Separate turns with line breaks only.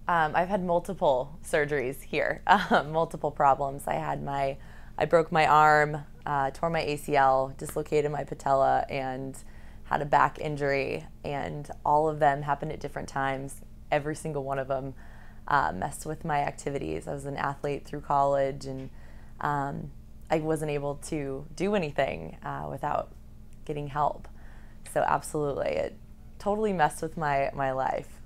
I've had multiple surgeries here, multiple problems. I broke my arm, tore my ACL, dislocated my patella, and had a back injury. And all of them happened at different times. Every single one of them messed with my activities. I was an athlete through college, and I wasn't able to do anything without getting help. So absolutely, it totally messed with my life.